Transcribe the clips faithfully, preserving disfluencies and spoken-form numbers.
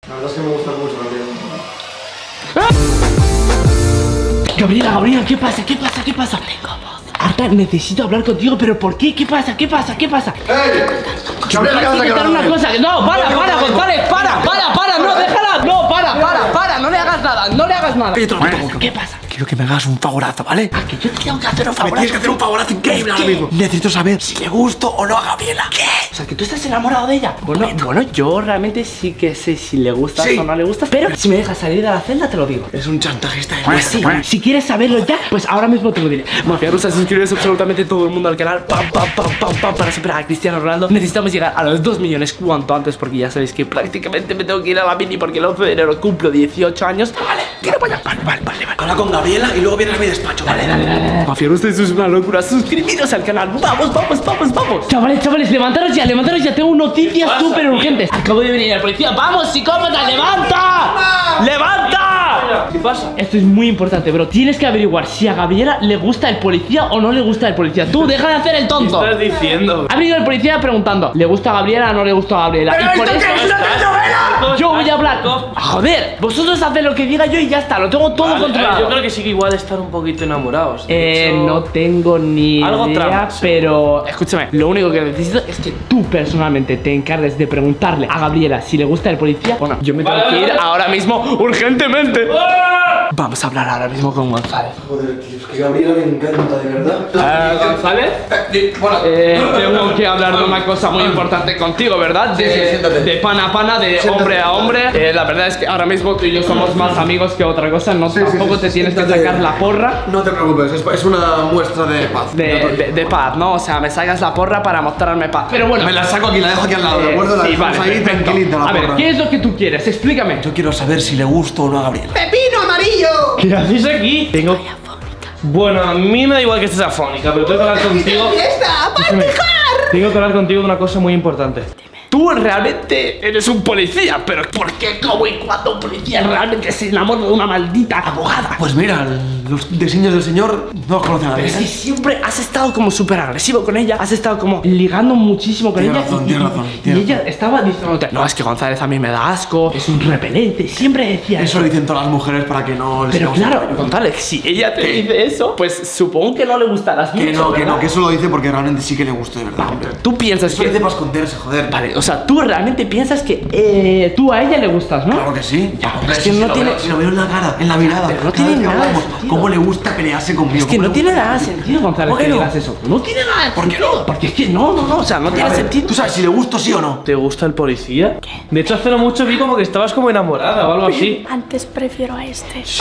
La verdad es que me gusta mucho también. Gabriela, Gabriela, ¿qué pasa? ¿Qué pasa? ¿Qué pasa? Tengo voz. Arta, necesito hablar contigo, pero ¿por qué? ¿Qué pasa? ¿Qué pasa? ¿Qué pasa? ¡Ey! Gabriela, ¿qué pasa? Quiero contar una cosa. No, para, para, González, para, para, para, no, déjala. No, para, para, para, no le hagas nada, no le hagas nada. ¿Qué pasa? Quiero que me hagas un favorazo, ¿vale? ¿A que yo te tengo que hacer un Me favorazo? tienes que hacer un favorazo increíble ahora mismo. Necesito saber si le gusto o no a Gabriela. ¿Qué? O sea, que tú estás enamorado de ella. Bueno, bueno, yo realmente sí que sé si le gustas Sí. o no le gustas. Pero si me dejas salir de la celda, te lo digo. Es un chantajista de Pues sí, si quieres saberlo ya, pues ahora mismo te lo diré. Mafia Rusa, suscribes absolutamente todo el mundo al canal. Pam, pam, pam, pam, pam, para superar a Cristiano Ronaldo. Necesitamos llegar a los dos millones cuanto antes, porque ya sabéis que prácticamente me tengo que ir a la mini porque el once de enero cumplo dieciocho años. Vale, quiero para allá. Vale, vale, vale, vale. Habla con Gabriela y luego viene a mi despacho, ¿vale? Dale, dale, dale. Mafia Rusa, eso es una locura. Suscribiros al canal. Vamos, vamos, vamos, vamos. Chavales, chavales, levantaros ya, levantaros ya. Tengo noticias súper urgentes. Acabo de venir el policía. ¡Vamos, psicópata! ¡Levanta! ¡Levanta! ¿Qué pasa? Esto es muy importante, bro. Tienes que averiguar si a Gabriela le gusta el policía o no le gusta el policía. Tú, deja de hacer el tonto. ¿Qué estás diciendo? Ha venido el policía preguntando, ¿le gusta a Gabriela o no le gusta a Gabriela? ¿Pero Y por esto eso qué es una telenovela? yo voy a hablar. Joder, vosotros haced lo que diga yo y ya está. Lo tengo todo Vale, controlado. yo creo que sí que igual están un poquito enamorados. De Eh, hecho, no tengo ni Algo idea, trama, sí. pero escúchame, lo único que necesito es que tú personalmente te encargues de preguntarle a Gabriela si le gusta el policía. Bueno, yo me tengo Vale, que vale, ir vale. ahora mismo, urgentemente. ¡Ah! Vamos a hablar ahora mismo con González. Joder, tío, es que Gabriela me encanta, de verdad. Eh, González, Bueno, eh, tengo que hablar de una cosa muy importante contigo, ¿verdad? De, Sí, siéntate. de pana a pana, de Siéntate. hombre a hombre. Eh, la verdad es que ahora mismo tú y yo somos más amigos que otra cosa. No, Sí, sí, tampoco sí, te sí, tienes que siéntate. sacar la porra. no te preocupes, es, es una muestra de paz. De, de, de paz, ¿no? O sea, me sacas la porra para mostrarme paz. Pero bueno, Me la saco aquí, la dejo aquí al lado, ¿de eh, acuerdo? La sí, dejamos vale, ahí perfecto. tranquilita, la A ver, porra. ¿qué es lo que tú quieres? Explícame. Yo quiero saber si le gusto o no a Gabriela. ¿Qué haces aquí? Tengo... Bueno, a mí me da igual que estés afónica, pero tengo que hablar contigo. Escúchame, tengo que hablar contigo de una cosa muy importante. Tú realmente eres un policía, pero ¿por qué, cómo y cuándo un policía realmente se enamora de una maldita abogada? Pues mira, los diseños del señor no los conocen a Pero nadie. es que siempre has estado como súper agresivo con ella, has estado como ligando muchísimo con Tienes ella. razón, y, tienes y- razón, y tienes ella estaba diciéndote, no, es que González a mí me da asco, es un repelente, siempre decía Eso lo dicen todas las mujeres para que no les Pero sigamos el claro, rollo. González, si ella te ¿Qué? dice eso, pues supongo que no le gustarás mucho, Que no, que ¿verdad? no, que eso lo dice porque realmente sí que le gusto de verdad, hombre. Tú piensas Eso lo dice que... para esconderse, joder. Vale, o sea, tú realmente piensas que eh, tú a ella le gustas, ¿no? Claro que sí. Ya, Hombre, es que si- si no lo tiene- veo- si lo veo en la cara, en la mirada. pero no cada tiene vez que nada de hablamos, sentido. cómo le gusta pelearse conmigo. Es que cómo no le tiene gusta- nada de sentido, González, ¿Por qué que no? digas eso. No tiene nada de ¿Por qué sentido. no? Porque es que no, no, no, o sea, no tiene A ver, sentido. ¿tú sabes si le gusto sí o no? ¿Te gusta el policía? ¿Qué? De hecho, hace no mucho vi como que estabas como enamorada o algo así. Antes prefiero a este. ¡Sí!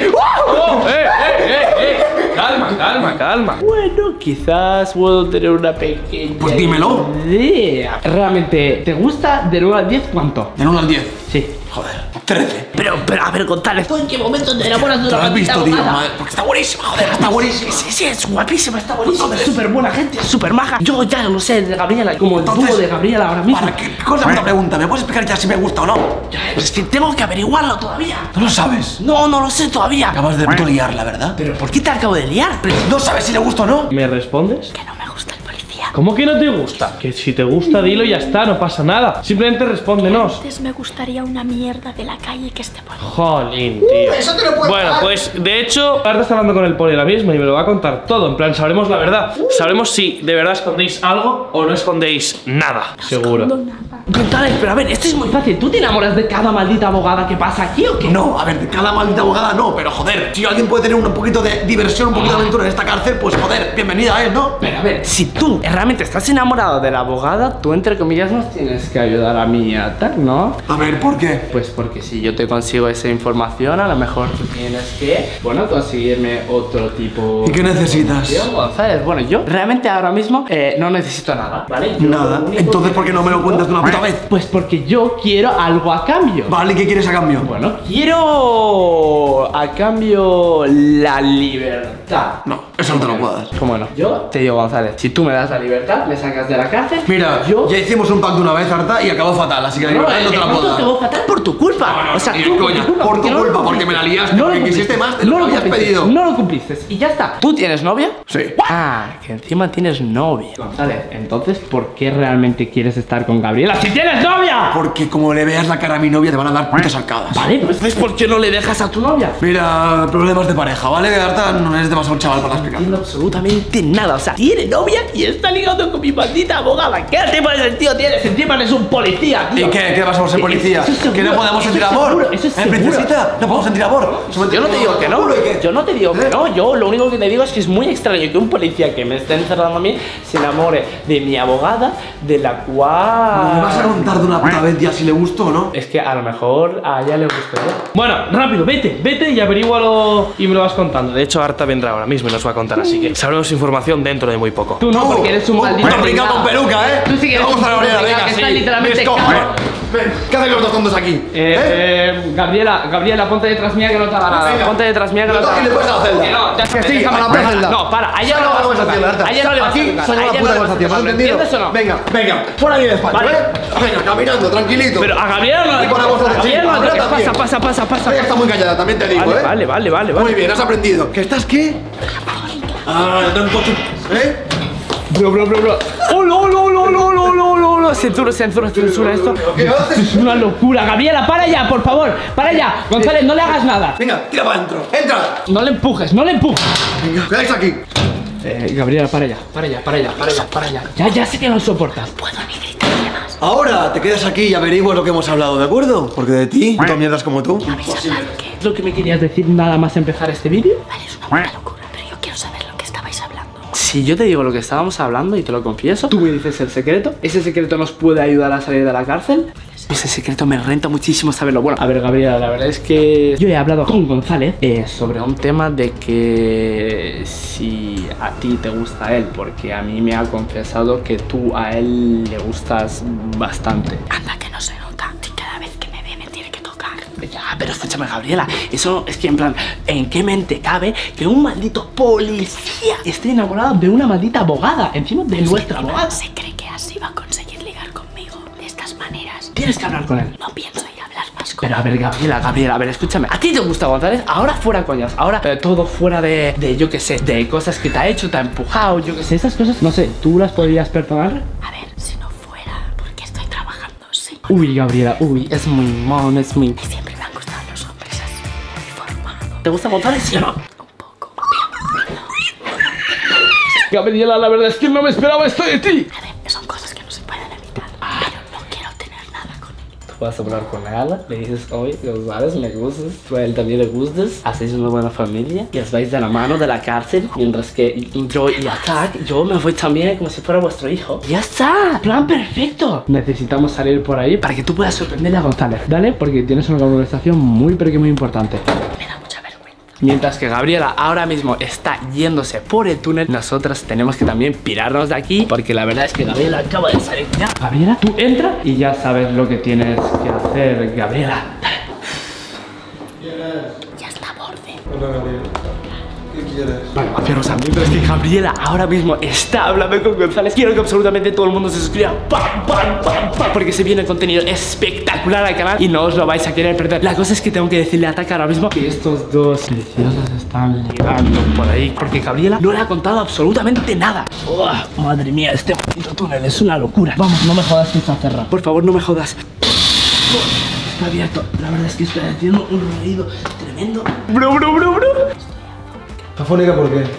¡Oh! ¡Eh, eh, eh, eh! Calma, calma, calma. Bueno, quizás puedo tener una pequeña Pues dímelo. idea. Realmente, ¿te gusta de nueve al diez cuánto? Del uno al diez. Sí. Joder, trece. Pero, pero, a ver, González, ¿tú en qué momento te enamoras de ¿Te una lo has maldita visto, tío? abogada? Madre, porque está buenísima, joder, está buenísima. Sí, sí, es guapísima, está buenísima, es súper buena gente, es súper maja. Yo ya lo sé de Gabriela, como el Entonces, dúo de Gabriela ahora mismo. ¿Para qué cosa me pregunta? ¿Me puedes explicar ya si me gusta o no? Ya, pues es que tengo que averiguarlo todavía. No lo sabes. No, no lo sé todavía. Acabas de puto liarla, ¿verdad? Pero ¿por qué te acabo de liar? Pero- No sabes si le gusta o no. ¿Me respondes? Que no me gusta el policía. ¿Cómo que no te gusta? Que si te gusta, dilo y ya está, no pasa nada. Simplemente respóndenos. Antes me gustaría una mierda de la calle que esté por ahí. Jolín, tío. Eso te lo puedo Bueno, pagar. pues de hecho, ahora está hablando con el poli ahora mismo y me lo va a contar todo. En plan, sabremos la verdad. Sabremos si de verdad escondéis algo o no escondéis nada. Seguro. No, nada. González, pero a ver, esto es muy fácil. ¿Tú te enamoras de cada maldita abogada que pasa aquí o qué? No, a ver, de cada maldita abogada no, pero joder, si alguien puede tener un poquito de diversión, un poquito de aventura en esta cárcel, pues joder, bienvenida a él, ¿no? Pero a ver, si tú realmente estás enamorado de la abogada, tú entre comillas nos tienes que ayudar a mí a tal, ¿no? A ver, ¿por qué? Pues porque si yo te consigo esa información, a lo mejor tú tienes que, bueno, conseguirme otro tipo... ¿Y qué necesitas? Yo, González, bueno, yo realmente ahora mismo eh, no necesito nada, ¿vale? Yo Nada. lo único Entonces, que ¿por qué no me lo cuentas de una puta vez? Pues porque yo quiero algo a cambio. Vale, ¿y qué quieres a cambio? Bueno, quiero a cambio la libertad. No, Eso no te lo puedo dar. ¿Cómo no? Yo te digo, González, si tú me das la libertad, me sacas de la cárcel. Mira, yo ya hicimos un pacto una vez, Arta, y acabó fatal, así que la No, libertad no te la puedo dar. acabó fatal por tu culpa. No, no, o sea, ni tú, de coña. culpa, Por tu no lo culpa, porque cumpliste. me la liaste, No lo porque quisiste cumpliste. más de lo No que habías cumpliste. pedido. No lo cumpliste y ya está. ¿Tú tienes novia? Sí. Ah, que encima tienes novia. González, entonces, ¿por qué realmente quieres estar con Gabriela si tienes novia? Porque como le veas la cara a mi novia, te van a dar putas arcadas. Vale, pues entonces, ¿por qué no le dejas a tu novia? Mira, problemas de pareja, ¿vale? Arta no es demasiado chaval para No explicar. entiendo absolutamente nada. O sea, tiene novia y está ligando con mi maldita abogada. ¿Qué tipo de sentido tienes? Encima eres un policía, tío. ¿Y qué? ¿Qué vas a ser policía? Eso es seguro, ¿Que no podemos eso sentir es amor? seguro, eso es ¿Eh, seguro. princesita? ¿No podemos sentir amor? Yo no te digo que no. ¿Seguro? ¿Y qué? Yo no te digo que no. Yo lo único que te digo es que es muy extraño que un policía que me esté encerrando a mí se enamore de mi abogada, de la cual... ¿Me vas a contar de una puta vez ya si le gustó o no? Es que a lo mejor a ella le gustaría. Bueno, rápido, vete, vete y averígualo y me lo vas contando. De hecho, Arta vendrá ahora mismo y nos va a contar, así que sabremos información dentro de muy poco. Tú no, porque eres un maldito Bueno, brinca pringao. con peluca, ¿eh? Tú sí que eres Vamos un a la pringao, venga, que sí. estás literalmente Listo, cao. ven, ven. ¿Qué hacen los dos tontos aquí? Eh, eh, Gabriela, Gabriela, ponte detrás mía que no te haga nada. Venga. Ponte detrás mía que no te Pero haga tú aquí le puedes a la celda. Que no, ya Que sí, déjame, a la déjame. celda. No, para, a ella no le Solo vas a conversación, tocar. Arta. A ella no le vas a Aquí tocar. solo A la ella puta no le vas a conversación, ¿me has tocar. ¿Lo entendido? entiendes o no? Venga, venga, por ahí despacio, Vale. ¿eh? Venga, caminando, tranquilito. Pero a Gabriela no le Y con la voz de- a Gabriela sí, no le ahora toques. también. Pasa, pasa, pasa, pasa. Ella está muy callada, también te digo, Vale, ¿eh? vale, vale, vale, Muy vale. bien, has aprendido. ¿Que estás qué? Ah, tanto chu- ¿eh? Bro, bro, bro, bro. ¡Hola, hola, hola, hola, hola, hola, hola, hola! Censura, censura, censura esto. ¿Qué haces? Es una locura. Gabriela, para ya, por favor. Para ya. González, no le hagas nada. Venga, tira para adentro. ¡Entra! No le empujes, no le empujes. Venga, quedáis aquí. Eh, Gabriela, para ya, para ya, para ya, para ya, para ya. Ya, ya sé que no soportas. Puedo ni gritarle más. Ahora te quedas aquí y averiguas lo que hemos hablado, ¿de acuerdo? Porque de ti, putas mierdas como tú. ¿Habéis hablado qué? ¿Es lo que me querías decir nada más empezar este vídeo? Vale, es una puta locura, pero yo quiero saber lo que estabais hablando. Si yo te digo lo que estábamos hablando y te lo confieso, tú me dices el secreto. ¿Ese secreto nos puede ayudar a salir de la cárcel? Ese secreto me renta muchísimo saberlo. Bueno, a ver, Gabriela, la verdad es que yo he hablado con González eh, sobre un tema de que si a ti te gusta él, porque a mí me ha confesado que tú a él le gustas bastante. Anda, que no se nota. Si cada vez que me ve me tiene que tocar. Ya, pero escúchame, Gabriela, eso es que en plan, ¿en qué mente cabe que un maldito policía esté enamorado de una maldita abogada, encima de nuestra abogada? Se cree que así va a conseguir ligar conmigo de estas maneras. Tienes que hablar con él. No pienso ir a hablar más con Pero a ver, Gabriela, Gabriela, a ver, escúchame. ¿A ti te gusta González? Ahora fuera coñas. Ahora eh, todo fuera de, de, yo qué sé, de cosas que te ha hecho, te ha empujado, yo qué sé. Esas cosas, no sé, ¿tú las podrías perdonar? A ver, si no fuera porque estoy trabajando, sí. Uy, Gabriela, uy, es muy mono, es muy... Siempre me han gustado los hombres así, muy formados. ¿Te gusta González, sí o no? Un poco. Gabriela, la verdad es que no me esperaba esto de ti. A ver, son cosas que no se pueden evitar, pero no quiero tener nada con él. Tú vas a hablar con él, le dices, oye, González, me gustas, tú a él también le gustas, hacéis una buena familia y os vais de la mano de la cárcel, mientras que yo y Attack, yo me voy también como si fuera vuestro hijo. ¡Ya está! ¡Plan perfecto! Necesitamos salir por ahí para que tú puedas sorprenderle a González, ¿vale? Porque tienes una conversación muy, pero que muy importante. Me da mucha vergüenza. Mientras que Gabriela ahora mismo está yéndose por el túnel, nosotras tenemos que también pirarnos de aquí, porque la verdad es que Gabriela acaba de salir ya. Gabriela, tú entra y ya sabes lo que tienes que hacer, Gabriela. Dale. Ya está a borde. Hola, Gabriel. ¿Qué quieres? Vale, mafiosos a mí, pero es que Gabriela ahora mismo está hablando con González. Quiero que absolutamente todo el mundo se suscriba, ¡pam, pam, pam, pam! Porque se viene contenido espectacular al canal y no os lo vais a querer perder. La cosa es que tengo que decirle a Attack ahora mismo que estos dos preciosos están ligando por ahí, porque Gabriela no le ha contado absolutamente nada. Uah, madre mía, este maldito túnel es una locura. Vamos, no me jodas que está cerrado. Por favor, no me jodas. Está abierto. La verdad es que estoy haciendo un ruido tremendo. Bro, bro, bro, bro. ¿Afónica por qué?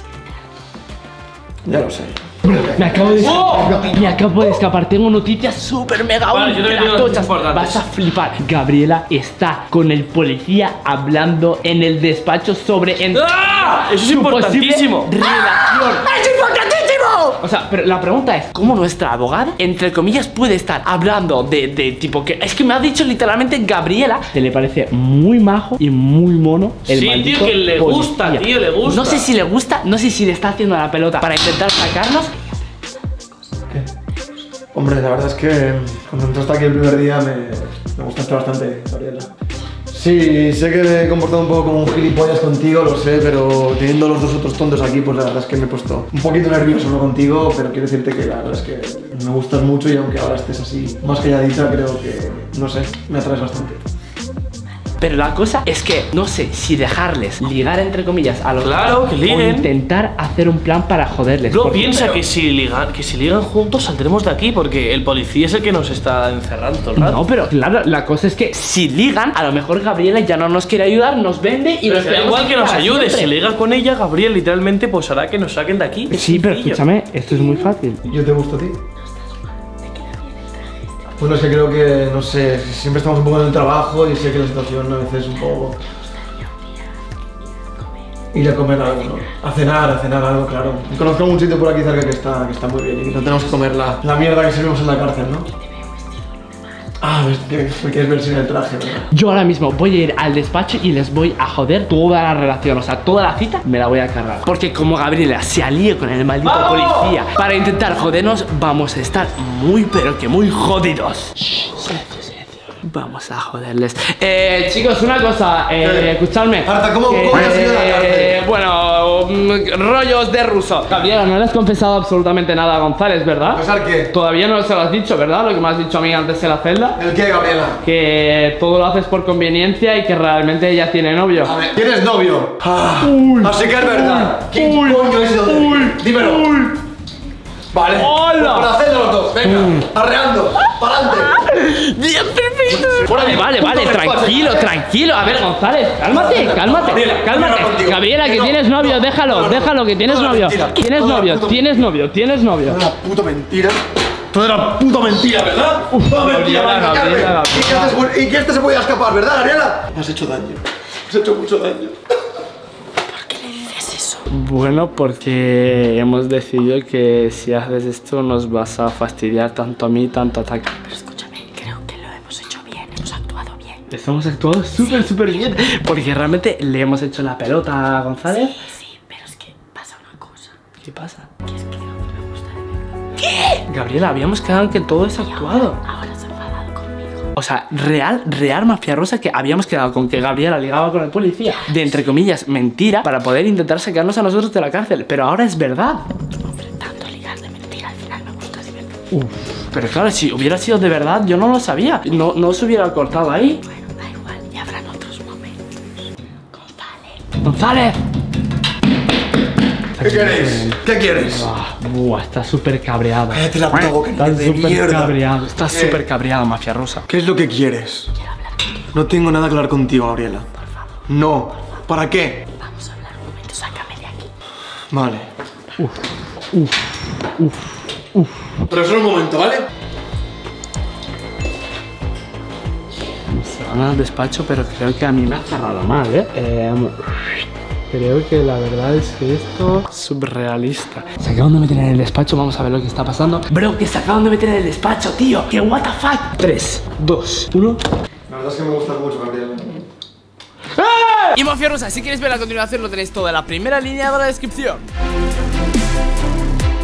Ya lo sé. Me acabo de escapar. Me acabo de escapar. Tengo noticias súper mega Vale, yo también tengo ultra noticias tochas. importantes. Vas a flipar. Gabriela está con el policía hablando en el despacho sobre en ¡Ah! Eso es su importantísimo. posible relación. ¡Es importantísimo! O sea, pero la pregunta es, ¿cómo nuestra abogada, entre comillas, puede estar hablando de, de tipo que... Es que me ha dicho literalmente Gabriela que le parece muy majo y muy mono el Sí, maldito tío, que le policía. gusta, tío, le gusta. No sé si le gusta, no sé si le está haciendo la pelota para intentar sacarnos. ¿Qué? Hombre, la verdad es que cuando entraste aquí el primer día me, me gustaste bastante, Gabriela. Sí, sé que me he comportado un poco como un gilipollas contigo, lo sé, pero teniendo los dos otros tontos aquí, pues la verdad es que me he puesto un poquito nervioso ¿no? contigo, pero quiero decirte que la verdad es que me gustas mucho y aunque ahora estés así más calladita, creo que, no sé, me atraes bastante. Pero la cosa es que no sé si dejarles ligar entre comillas a los Claro, que liguen. o intentar hacer un plan para joderles. Bro, porque- piensa pero- que si, ligan, que si ligan juntos saldremos de aquí porque el policía es el que nos está encerrando todo el rato. No, pero claro, la cosa es que si ligan, a lo mejor Gabriela ya no nos quiere ayudar, nos vende y Pero nos da quedamos igual aquí que nos para ayude, siempre. si liga con ella, Gabriel literalmente pues hará que nos saquen de aquí. Es Sí, pero sencillo. escúchame, esto es muy fácil. ¿Yo te gusto a ti? Bueno, es que creo que, no sé, siempre estamos un poco en el trabajo y sé que la situación a veces es un poco... Ir a comer algo, ¿no? A cenar, a cenar algo, claro. Conozco algún sitio por aquí cerca que está, que está muy bien y que no tenemos que comer la, la mierda que servimos en la cárcel, ¿no? Ah, ves que me quieres ver sin el traje, ¿verdad? Yo ahora mismo voy a ir al despacho y les voy a joder toda la relación, o sea, toda la cita me la voy a cargar. Porque como Gabriela se alíe con el maldito ¡Vamos! policía para intentar jodernos, vamos a estar muy pero que muy jodidos. Shh, silencio, silencio. Vamos a joderles. Eh, chicos, una cosa, eh, ¿Qué? escuchadme. Marta, ¿cómo- Que, cómo has ido a la cárcel? eh, Bueno, mm, rollos de ruso. Gabriela, no le has confesado absolutamente nada a González, ¿verdad? ¿Confesar qué? Todavía no se lo has dicho, ¿verdad? Lo que me has dicho a mí antes en la celda. ¿El qué, Gabriela? Que todo lo haces por conveniencia y que realmente ella tiene novio. A ver, ¿tienes novio? Ah, así que es verdad. ¿Quién uy, coño es de uy, Dímelo. uy. Vale. ¡Hola! Por hacerlo los dos. Venga, arreando. ¡Pa'lante! ¡Bien, perfecto! Fuera de- Vale, vale, punto de tranquilo, pase. tranquilo. A ver, González, cálmate, cálmate, Gabriela, cálmate. quiero hablar contigo. Gabriela, que No, tienes novio, no, déjalo, no, no. déjalo, que tienes Toda novio. mentira. Tienes Toda novio, puta- tienes novio, tienes novio. Toda una puta mentira. Toda una puta mentira, ¿verdad? Toda mentira, Gabriela, para engañarme. Gabriela, Y que haces- Y que este se podía escapar, ¿verdad, Gabriela? Me has hecho daño. Me has hecho mucho daño. ¿Por qué le dices eso? Bueno, porque hemos decidido que si haces esto nos vas a fastidiar tanto a mí, tanto a Taki. Pero escúchame, creo que lo hemos hecho bien, hemos actuado bien. Estamos actuando súper, súper bien. Porque realmente le hemos hecho la pelota a González. Sí, sí, pero es que pasa una cosa. ¿Qué pasa? Que es que no me gusta de verdad. Gabriela, habíamos quedado en que todo es actuado. Ahora se ha enfadado conmigo. O sea, real, real mafia rosa, que habíamos quedado con que Gabriela ligaba con el policía. De entre comillas, mentira, para poder intentar sacarnos a nosotros de la cárcel. Pero ahora es verdad. Hombre, tanto ligar de mentira, al final me gusta de verdad. Uf, pero claro, si hubiera sido de verdad, yo no lo sabía. No, no se hubiera cortado ahí. Bueno, da igual, ya habrán otros momentos. González. ¡González! ¿Qué queréis? ¿Qué quieres? Ah, buah, está súper cabreado. Cállate la puta boca, Está de súper mierda. cabreado. Está ¿Qué? súper cabreado, mafia rosa. ¿Qué es lo que quieres? Quiero hablar contigo, No tengo nada que hablar contigo, Gabriela. por favor. No. ¿Para qué? Vamos a hablar un momento, sácame de aquí. Vale. Pero solo un momento, ¿vale? Se van al despacho, pero creo que a mí me ha cerrado mal, ¿eh? eh creo que la verdad es que esto es surrealista. Se acaban de meter en el despacho, vamos a ver lo que está pasando. Bro, que se acaban de meter en el despacho, tío. Que what the fuck. tres, dos, uno. La verdad es que me gusta mucho, Gabriela. Y mafia rosa, si queréis ver a continuación lo tenéis todo en la primera línea de la descripción.